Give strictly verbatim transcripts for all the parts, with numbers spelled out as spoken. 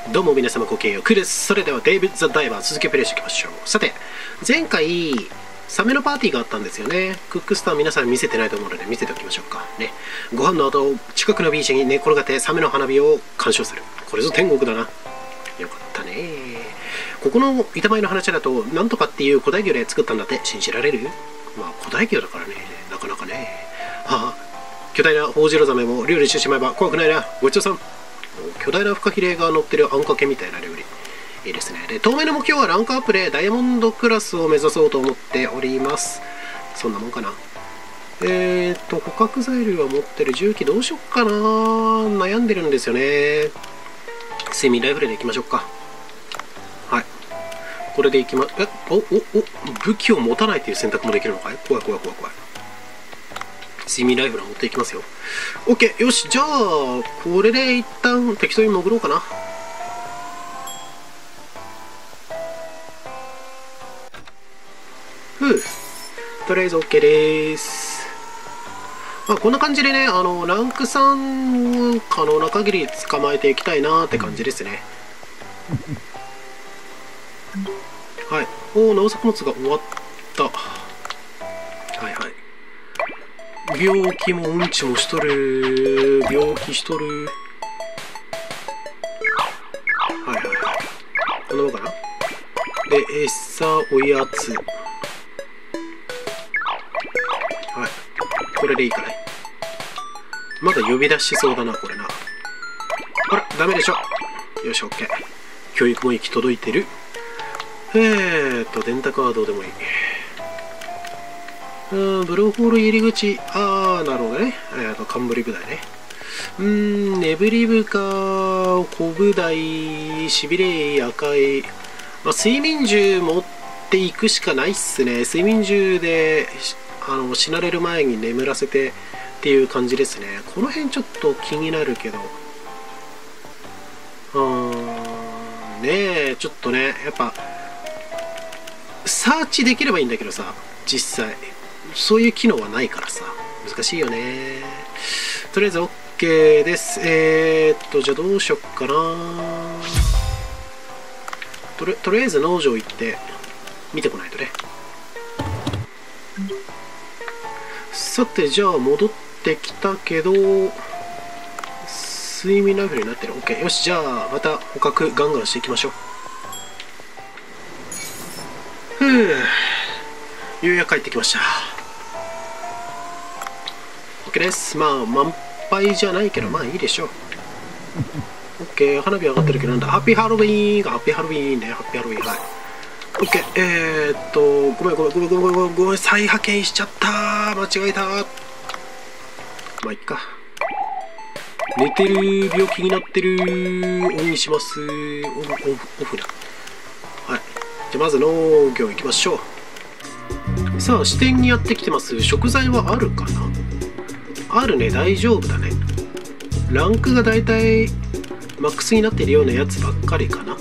どうも皆様ごきげんよう、クーです。それではデイビッド・ザ・ダイバー続きをプレイしていきましょう。さて、前回サメのパーティーがあったんですよね。クックスター皆さん見せてないと思うので見せておきましょうかね。ご飯の後、近くのビーチに寝転がってサメの花火を鑑賞する。これぞ天国だな。よかったね。ここの板前の話だと、なんとかっていう古代魚で作ったんだって。信じられる？まあ古代魚だからね、なかなかね。はあ、巨大なホウジロザメも料理してしまえば怖くないな。ごちそうさん。巨大なフカヒレが乗ってるあんかけみたいな料理、いいですね。で、当面の目標はランクアップでダイヤモンドクラスを目指そうと思っております。そんなもんかな。えーと捕獲材料は持ってる。重機どうしよっかな、悩んでるんですよね。セミライフルでいきましょうか。はい、これでいきまえおおお武器を持たないという選択もできるのかい。怖い怖い怖い怖い。セミライフル持っていきますよ。 OK、 よし、じゃあこれで一旦適当に潜ろうかな。ふう、とりあえず OK です。まあこんな感じでね、あのランクさんを可能な限り捕まえていきたいなって感じですね。はい、おお、農作物が終わった。はいはい、病気もうんちもしとる。病気しとる。はいはいはい、こんなもんかな。で、餌、おやつ。はい、これでいいかね。まだ呼び出しそうだなこれな。あら、ダメでしょ。よし、 OK。 教育も行き届いてる。えーっと電卓はどうでもいい。うん、ブルーホール入り口。あー、なるほどね。えーと、冠舞台ね。うーん、ネブリブカ、コブダイ、しびれ、赤い。まあ、睡眠銃持っていくしかないっすね。睡眠銃で、あの、死なれる前に眠らせてっていう感じですね。この辺ちょっと気になるけど。うーん、ねえ、ちょっとね、やっぱ、サーチできればいいんだけどさ、実際。そういう機能はないからさ、難しいよね。とりあえず OK です。えー、っとじゃあどうしよっかな。とり、とりあえず農場行って見てこないとね。さて、じゃあ戻ってきたけど睡眠ライフルになってる。 OK、 よし、じゃあまた捕獲ガンガンしていきましょう。ふう、ようやく帰ってきました。OK です。まあ満杯じゃないけどまあいいでしょう。 OK、 花火上がってるけどなんだ。ハッピーハロウィーンがハッピーハロウィーンね。ハッピーハロウィーン。はい、 OK。 えー、っとごめんごめんごめんごめんごめんごめん、再派遣しちゃった。間違えた。まあいっか。寝てる、病気になってる。オンにします。オフ、オフ、オフだ。はい、じゃあまず農業行きましょう。さあ支店にやってきてます。食材はあるかな。あるね、大丈夫だね。ランクがだいたいマックスになっているようなやつばっかりかな。うん、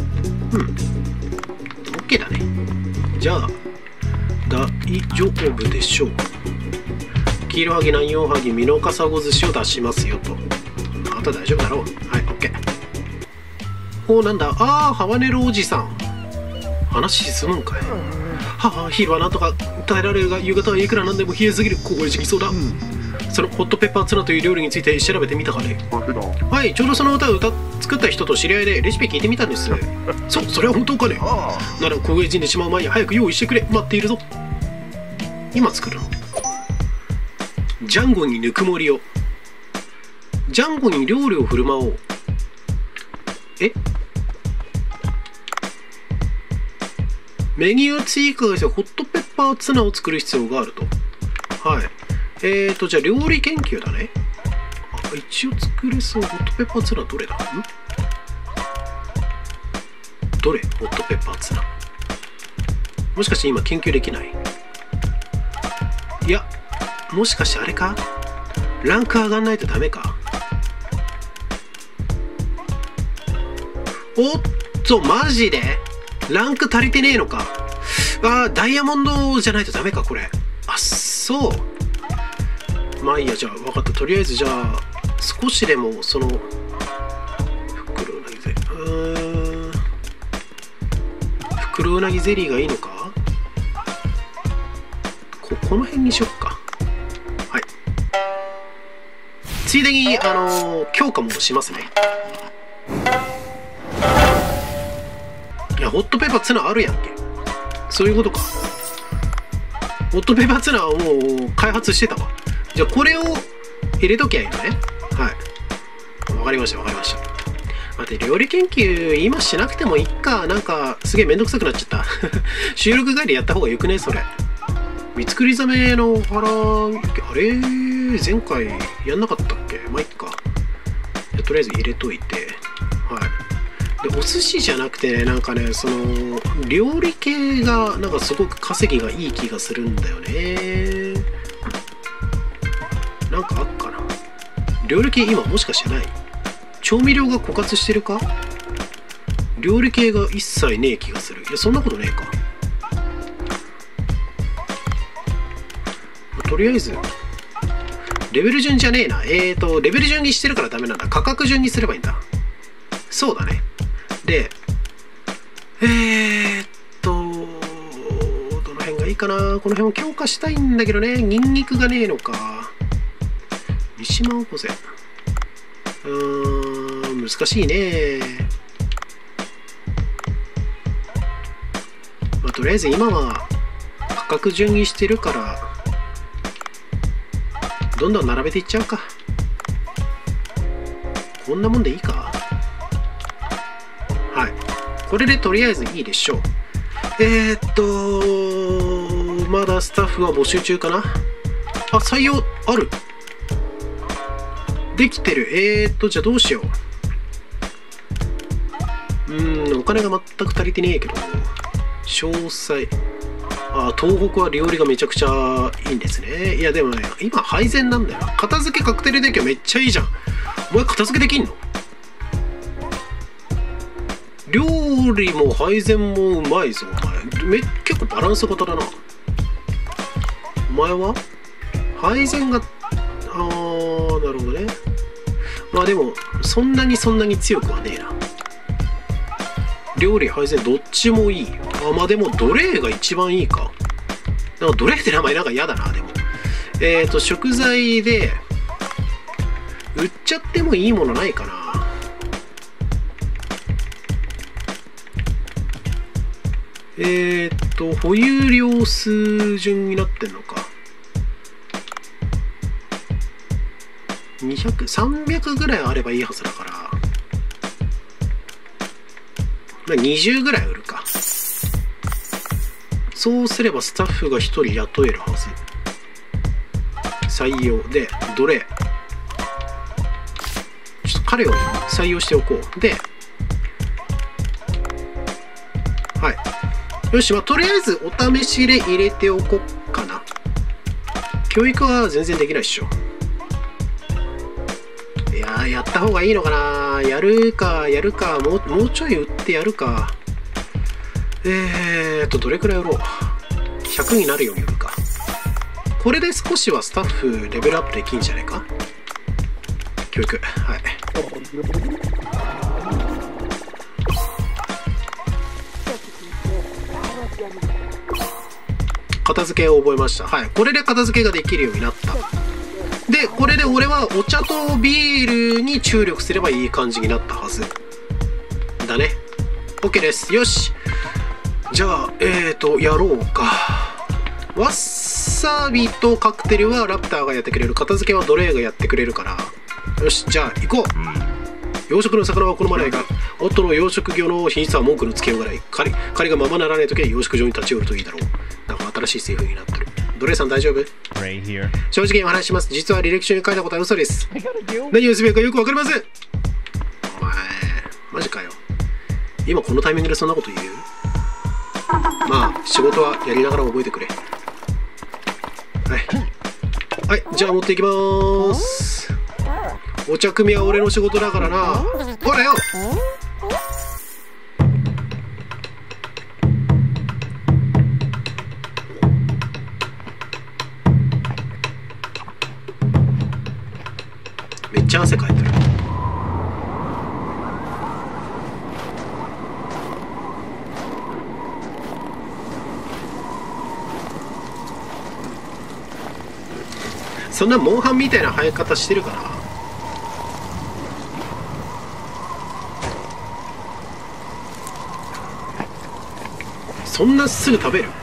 OK だね。じゃあ大丈夫でしょう。黄色ハギ、南洋ハギ、ミノカサゴ寿司を出しますよと。あと大丈夫だろう。はい、 OK。 おお、なんだ。ああ、ハバネロおじさん。話進むんかい。はあ、昼はなんとか耐えられるが夕方はいくらなんでも冷えすぎる。凍え死にそうだ。うん、そのホットペッパーツナという料理について調べてみたかね。はい、ちょうどその歌を歌作った人と知り合いでレシピ聞いてみたんです。そ、それは本当かね。なら凍え死んでしまう前に早く用意してくれ。待っているぞ。今作るの。ジャンゴにぬくもりを。ジャンゴに料理を振る舞おう。え、メニュー追加してホットペッパーツナを作る必要があると。はい、えーとじゃあ料理研究だね。あ、一応作れそう。ホットペッパーツナどれだ。んどれ。ホットペッパーツナ、もしかして今研究できない。いや、もしかしてあれか、ランク上がんないとダメか。おっと、マジでランク足りてねえのか。あー、ダイヤモンドじゃないとダメかこれ。あ、そう。まあいいや、じゃあ分かった。とりあえずじゃあ少しでもその袋投げて、う黒うなぎゼリーがいいのか。こ, この辺にしよっか。はい。ついでにあのー、強化もしますね。いやホットペッパーツナあるやんけ。そういうことか。ホットペッパーツナはもう開発してたわ。じゃあこれを入れときゃいいのね。はい、わかりましたわかりました。待って、料理研究今しなくてもいいか。なんかすげえめんどくさくなっちゃった収録帰りやった方がよくねそれ。三つくりザメの腹、あれ前回やんなかったっけ。まあいっか。とりあえず入れといて。はい。でお寿司じゃなくて、なんかね、その料理系がなんかすごく稼ぎがいい気がするんだよね。なんかあっかな。料理系今もしかしてない？調味料が枯渇してるか？料理系が一切ねえ気がする。いやそんなことねえか。とりあえずレベル順じゃねえな。えーとレベル順にしてるからダメなんだ。価格順にすればいいんだ。そうだね。でえーっとどの辺がいいかな。この辺を強化したいんだけどね。ニンニクがねえのか。三島おこせ。うーん難しいね。まあとりあえず今は価格順にしてるからどんどん並べていっちゃうか。こんなもんでいいか。はい、これでとりあえずいいでしょう。えー、っとまだスタッフは募集中かな。あ、採用ある。できてる。えー、っとじゃあどうしよう。うーんお金が全く足りてねえけど。詳細、あ、東北は料理がめちゃくちゃいいんですね。いやでもね今配膳なんだよ。片付けカクテルデッキはめっちゃいいじゃん。お前片付けできんの？料理も配膳もうまいぞお前。め結構バランス型だな。お前は配膳が、あーなるほどね。まあでもそんなにそんなに強くはねえな。料理配膳どっちもいい。あ、まあでも奴隷が一番いいか。なんか奴隷って名前なんか嫌だな。でもえっと食材で売っちゃってもいいものないかな。えっと保有量数順になってんのか。にひゃく、さんびゃくぐらいあればいいはずだから、まあ、にじゅうぐらい売るか。そうすればスタッフがひとり雇えるはず。採用で奴隷、ちょっと彼を採用しておこう。ではいよし、まあ、とりあえずお試しで入れておこっかな。教育は全然できないっしょ。いやーやった方がいいのかな。やるかやるか。もう、もうちょい売ってやるか。えーっとどれくらい売ろう。ひゃくになるように売るか。これで少しはスタッフレベルアップできんじゃないか。教育、はい。片付けを覚えました。はい、これで片付けができるようになった。でこれで俺はお茶とビールに注力すればいい感じになったはずだね。 OK です。よし、じゃあえーとやろうか。わさびとカクテルはラプターがやってくれる。片付けはドレーがやってくれるから、よしじゃあ行こう。養殖の魚は好まないが、夫の養殖業の品質は文句のつけようがない。仮仮がままならないときは養殖場に立ち寄るといいだろう。なんか新しいセリフになってる。ドレーさん大丈夫？ Right here. 正直にお話しします。実は履歴書に書いたことは嘘です。何をすべきかよくわかりません。お前マジかよ。今このタイミングでそんなこと言う？まあ仕事はやりながら覚えてくれ。はいはい、じゃあ持っていきまーす。お茶組みは俺の仕事だからな。ほらよ。めっちゃ汗かいてる。 そんなモンハンみたいな生え方してるかな。そんなすぐ食べる？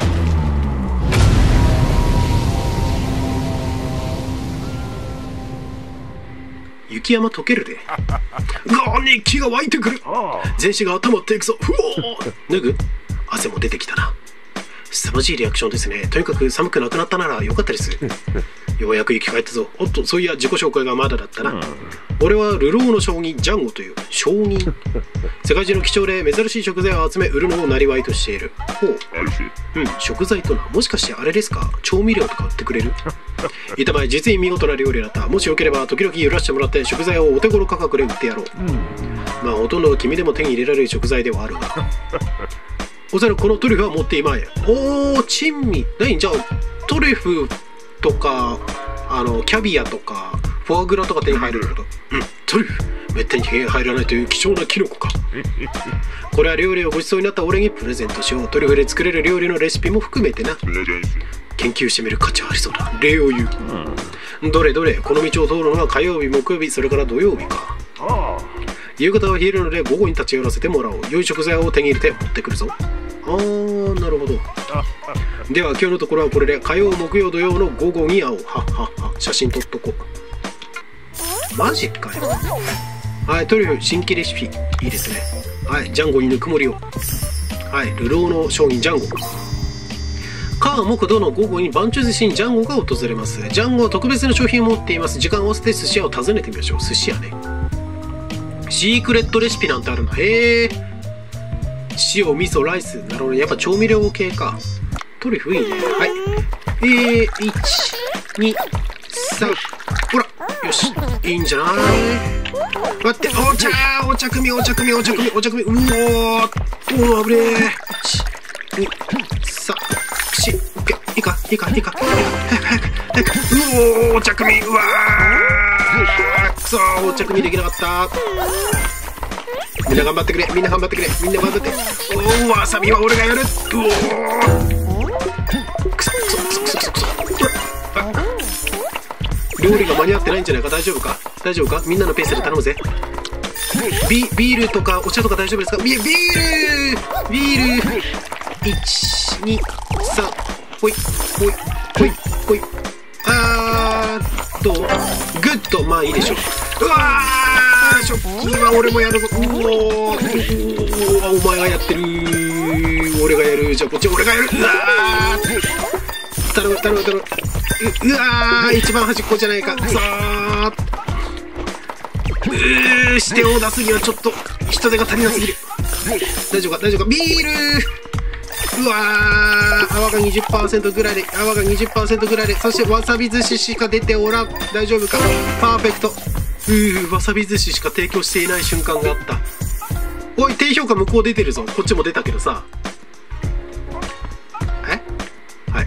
雪山溶けるで。が熱気が湧いてくる。全身が温まっていくぞ。ふおー脱ぐ？汗も出てきたな。凄まじいリアクションですね。とにかく寒くなくなったならよかったです。ようやく生き返ったぞ。おっと、そういや自己紹介がまだだったな。俺は流浪の将棋ジャンゴという将棋。世界中の貴重で珍しい食材を集め売るのをなりわいとしている。ほう。うん、食材とな。もしかしてあれですか？調味料とか売ってくれる？板前、実に見事な料理だった。もしよければ時々揺らしてもらって食材をお手頃価格で売ってやろう。うん、まあほとんどは君でも手に入れられる食材ではあるが。おそらくこのトリュフは持って今へ。おー、珍味。何じゃあトリュフとかあのキャビアとかフォアグラとか手に入るってこと？うん、トリュフめったに手に入らないという貴重なキノコか。これは料理をごちそうになった俺にプレゼントしよう。トリュフで作れる料理のレシピも含めてな。研究してみる価値はありそうだ。礼を言う。うん、どれどれ、この道を通るのは火曜日、木曜日、それから土曜日か。ああ、夕方は冷えるので午後に立ち寄らせてもらおう。良い食材を手に入れて持ってくるぞ。あー、なるほど。では今日のところはこれで、火曜、木曜、土曜の午後に会おう。はっはっは。写真撮っとこう。マジかよ。はい、トリュフ新規レシピいいですね。はい、ジャンゴにぬくもりを。はい、流浪の商人ジャンゴ。火木土の午後に番中寿司にジャンゴが訪れます。ジャンゴは特別な商品を持っています。時間を合わせて寿司屋を訪ねてみましょう。寿司屋ね。シークレットレシピなんてあるんだ。へえ。塩、味噌、ライス。なるほど。やっぱ調味料系か。トリュフいいね。はい。えー、いち、に、さん。ほら。よし。いいんじゃない？待って。お茶お茶組み、お茶組み、お茶組み、お茶組み。うおー。おー、危ねえ。いち、に、さん。オッケー、いいかいいかいいか早く早く早く。うおー、お茶組み。うわーくそー、お茶組みできなかった。みんな頑張ってくれ、みんな頑張ってくれ、みんな頑張って。おー、わさびは俺がやる。うおー、くそくそくそくそくそくそ。料理が間に合ってないんじゃないか。大丈夫か大丈夫か。みんなのペースで頼むぜ。ビ, ビールとかお茶とか大丈夫ですか。ビ, ビールビールいち、に、さん、ほいほいほいほい。あーっとグッと、まあいいでしょう。うわー、食器は俺もやるぞ。うおー、お前がやってる。俺がやる。じゃあこっち俺がやる。うわー、頼む頼む頼む。 う, うわー、一番端っこじゃないか。くそー。うー、視点を出すにはちょっと人手が足りなすぎる。大丈夫か大丈夫か。ビールうわー、泡が にじゅっパーセント ぐらいで、泡が にじゅっパーセント ぐらいで、そしてわさび寿司しか出ておらん。大丈夫か。パーフェクト。うー、わさび寿司しか提供していない瞬間があった。おい、低評価向こう出てるぞ。こっちも出たけどさ。えはい。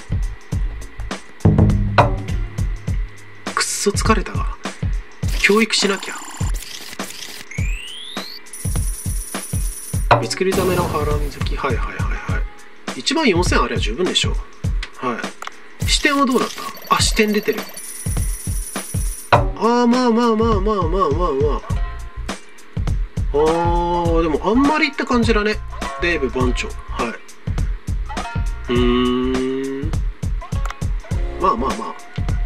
くっそ疲れたが教育しなきゃ。見つけるための腹水き。はいはいはいはい。いちまんよんせんあれば十分でしょう。はい。視点はどうなった。あ、視点出てる。あー、まあまあまあまあまあまあまあ。あー、でもあんまりって感じだね。デーブ番長。はい。うーん。まあまあま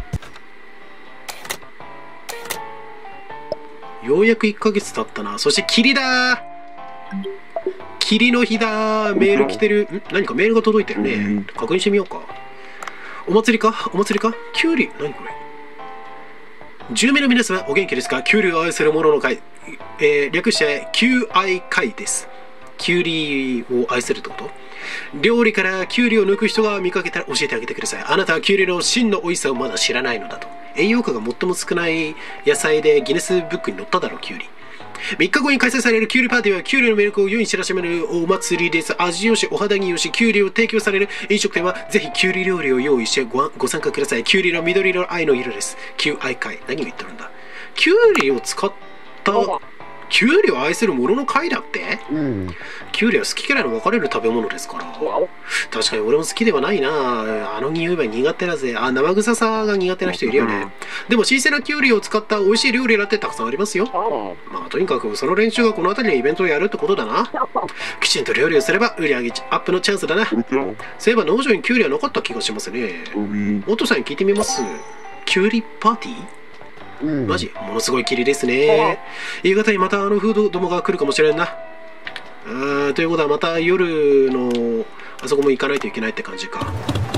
あ。ようやくいっかげつ経ったな。そして霧だー。霧の日だー。メール来てる。ん何かメールが届いてるね。確認してみようか。お祭りかお祭りか。キュウリ。何これ。住民の皆様お元気ですか。キュウリを愛する者の会、えー、略してキュウ愛会です。キュウリを愛するってこと。料理からキュウリを抜く人が見かけたら教えてあげてください。あなたはキュウリの真の美味しさをまだ知らないのだと。栄養価が最も少ない野菜でギネスブックに載っただろう。キュウリ。みっかごに開催されるキュウリパーティーはキュウリの魅力を世に知らしめるお祭りです。味よしお肌によしキュウリを提供される飲食店はぜひキュウリ料理を用意して ご, ご参加ください。キュウリの緑色の愛の色です。キュウ愛会。何を言ってるんだ。キュウリを使ったキュウリを愛する者の会だって。 うん。 キュウリは好き嫌いの分かれる食べ物ですから。確かに俺も好きではないな。あの匂いは苦手だぜ。あ、生臭さが苦手な人いるよね。でも新鮮なキュウリを使った美味しい料理だってたくさんありますよ。まあとにかくその練習がこの辺りのイベントをやるってことだな。きちんと料理をすれば売り上げアップのチャンスだな。そういえば農場にキュウリはなかった気がしますね。オトさんに聞いてみます。キュウリパーティー？うん、マジものすごい霧ですね。夕方にまたあのフードどもが来るかもしれんな。あー、ということはまた夜のあそこも行かないといけないって感じか。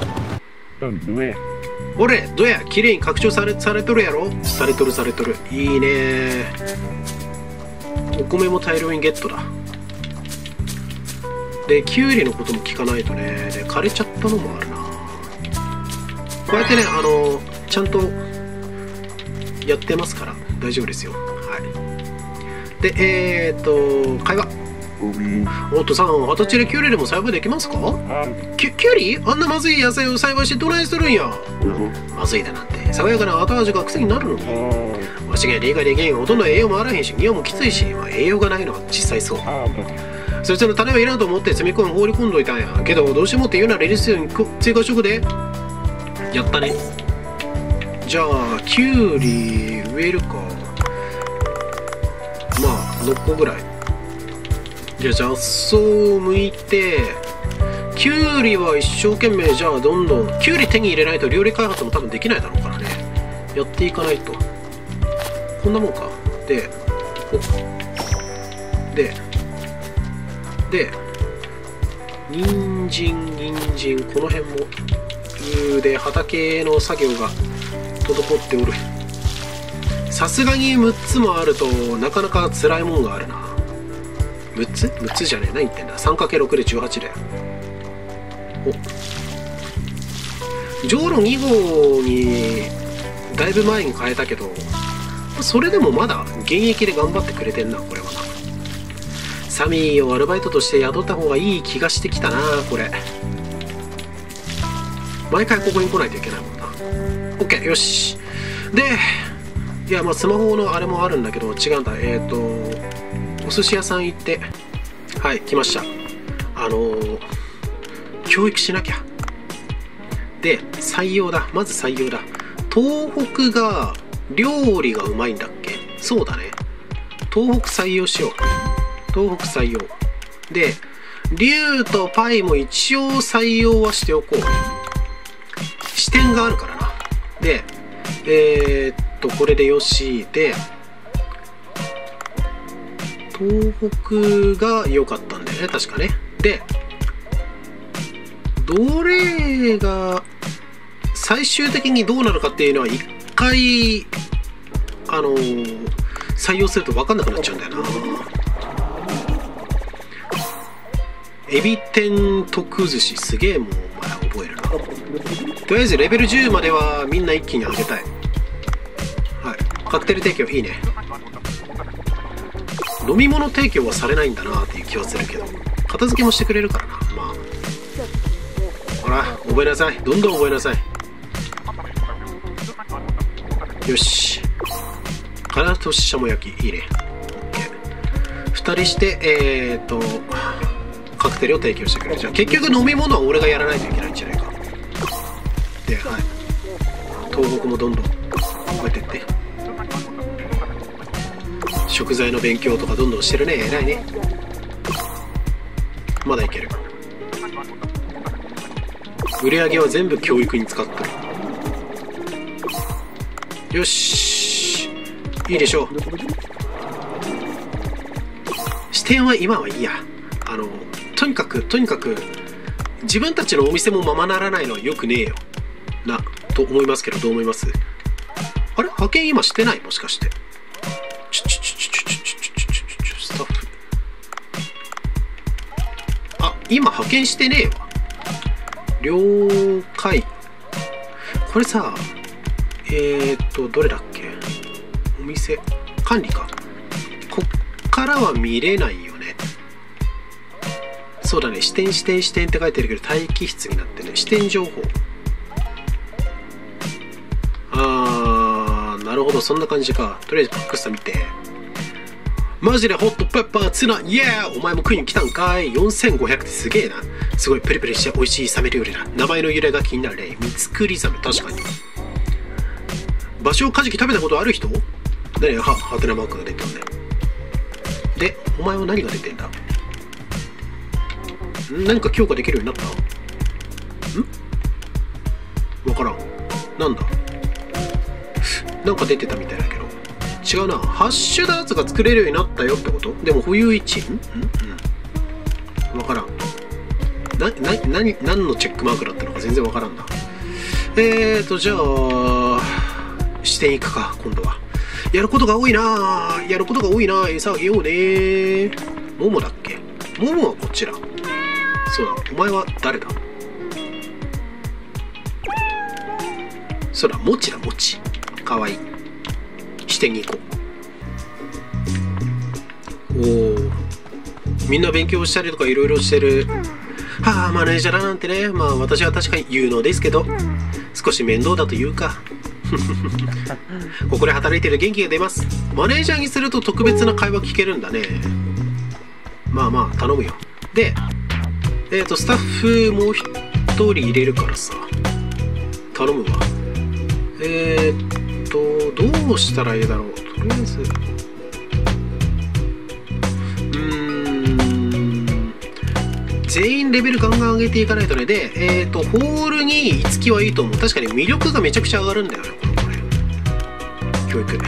俺どうや、綺麗に拡張されされとるやろ。されとるされとる。いいね。お米も大量にゲットだ。でキュウリのことも聞かないとね。で枯れちゃったのもあるな。こうやってね、あのちゃんとやってますから大丈夫ですよ。はい。でえー、っと会話。おっとさん、二十歳でキュウリでも栽培できますか？キュキュウリ？あんなまずい野菜を栽培してどないするんや。まずいだなんて爽やかな後味が癖になるのに。わしが理解できん。ほとんど栄養もあらへんし匂いもきついし、まあ、栄養がないのは実際そう。そいつの種はいらんと思って積み込み放り込んどいたんやけど、どうしてもって言うならレディスに追加食でやったね。じゃあキュウリ植えるか。まあろっこぐらい。じゃあ雑草を剥いて、キュウリは一生懸命じゃあどんどんキュウリ手に入れないと料理開発も多分できないだろうからね。やっていかないと。こんなもんか。でおでで人参人参この辺もで畑の作業が滞っておる。さすがにむっつもあるとなかなか辛いもんがあるな。むっつ ?むっ つじゃねえ。何言ってんだ。 さんかけるろく でじゅうはちだよ。おじょうろに号にだいぶ前に変えたけど、それでもまだ現役で頑張ってくれてんな。これはな。サミーをアルバイトとして雇った方がいい気がしてきたな。これ毎回ここに来ないといけないもんな。 OK よし。でいやまあスマホのあれもあるんだけど違うんだ。えっ、ー、とお寿司屋さん行って、はい来ました。あのー、教育しなきゃ。で採用だ。まず採用だ。東北が料理がうまいんだっけ。そうだね。東北採用しよう。東北採用で龍とパイも一応採用はしておこう。視点があるからな。でえー、っとこれでよしで東北が良かったんだよね確かね。でどれが最終的にどうなるかっていうのは一回あのー、採用すると分かんなくなっちゃうんだよな。エビ天特寿司すげえもうお前覚えるな。とりあえずレベルじゅうまではみんな一気に上げたい。はいカクテル提供いいね。飲み物提供はされないんだなっていう気はするけど片付けもしてくれるからな。まあほら覚えなさい。どんどん覚えなさい。よし金とししゃも焼きいいね。 OK ふたりしてえー、っとカクテルを提供してくれる。じゃあ結局飲み物は俺がやらないといけないんじゃないか。ではい東北もどんどん覚えてって食材の勉強とかどんどんしてるね。偉いね。まだいける。売り上げは全部教育に使ってる。よしいいでしょう。視点は今はいいや。あのとにかくとにかく自分たちのお店もままならないのはよくねえよなと思いますけど、どう思います？あれ派遣今してない？もしかしてちょちょちょちょちょちょちょちょスタッフあ今派遣してねえわ。了解。これさえーっとどれだっけ。お店管理か。こっからは見れないよね。そうだね。視点視点視点って書いてるけど待機室になってね。視点情報。あーなるほどそんな感じか。とりあえずパックスタ見てマジでホットペッパーツナイエーお前も食いに来たんかい。よんせんごひゃくってすげえな。すごいプリプリして美味しいサメ料理だ。名前の由来が気になるね。ミツクリザメ。確かに。バショウカジキ食べたことある人？何は、ハテナマークが出てるね。で、お前は何が出てんだ？何か強化できるようになった？ん？わからん。なんだ？なんか出てたみたいだけど。違うな。ハッシュダーツが作れるようになったよってこと？でも保有いち。ん？ん？うん。わからん。な、な、なに、何のチェックマークだったのか全然わからんな。えーと、じゃあ、視点行くか、今度は。やることが多いなぁ。やることが多いなぁ。餌あげようねー。モモだっけ？モモはこっちだ。そうだ。お前は誰だ？そうだ。モチだ、モチ。かわいい。視点に行こう。おー。みんな勉強したりとかいろいろしてる。はあ、マネージャーだなんてね。まあ私は確かに言うのですけど、少し面倒だというか。ここで働いてる元気が出ます。マネージャーにすると特別な会話聞けるんだね。まあまあ頼むよ。で、えっとスタッフもう一人入れるからさ、頼むわ。えー、っとどうしたらいいだろう。とりあえずうーん全員レベルガンガン上げていかないとね。で、えー、っとホールにいつきはいいと思う。確かに魅力がめちゃくちゃ上がるんだよね、このこれ教育。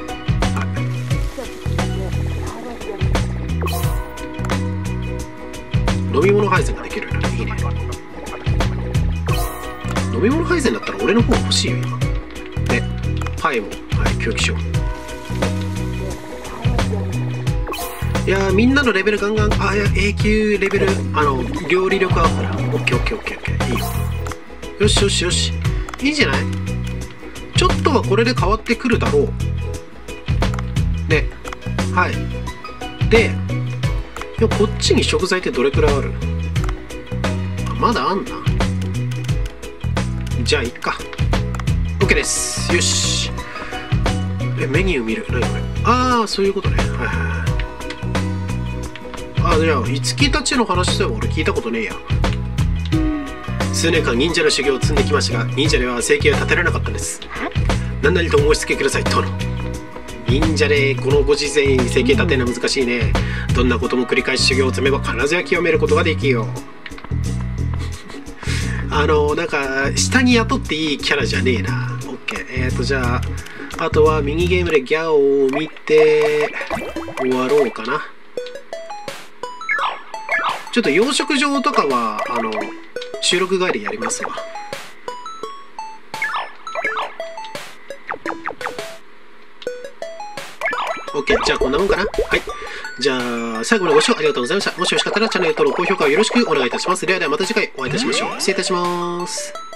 飲み物配膳ができるよね。いいね。飲み物配膳だったら俺の方が欲しいよ今。で、パイも、はい、教育しよう。いやー、みんなのレベルガンガン、あ、いや、A 級レベル、あの、料理力アップだ。オッケーオッケーオッケーオッケー。いいよ。よしよしよし。いいんじゃない？ちょっとはこれで変わってくるだろう。で、はい。で、いやこっちに食材ってどれくらいある？あ、まだあんな。じゃあいっか。 OK です。よし。え、メニュー見る。何これ。ああ、そういうことね。はいはいはい。あ、じゃあいつきたちの話では俺聞いたことねえや。数年間忍者の修行を積んできましたが、忍者では生計は立てられなかったんです。何なりとお申し付けください、殿。忍者でこのご時世に生計立てるのは難しいね。どんなことも繰り返し修行を積めば必ずや極めることができよう。あのなんか下に雇っていいキャラじゃねえな。 OK。 えーとじゃああとはミニゲームでギャオを見て終わろうかな。ちょっと養殖場とかはあの収録帰りやりますわ。OK。 じゃあこんなもんかな。はい。じゃあ最後までご視聴ありがとうございました。もしよろしかったらチャンネル登録高評価をよろしくお願いいたします。ではではまた次回お会いいたしましょう。失礼いたします。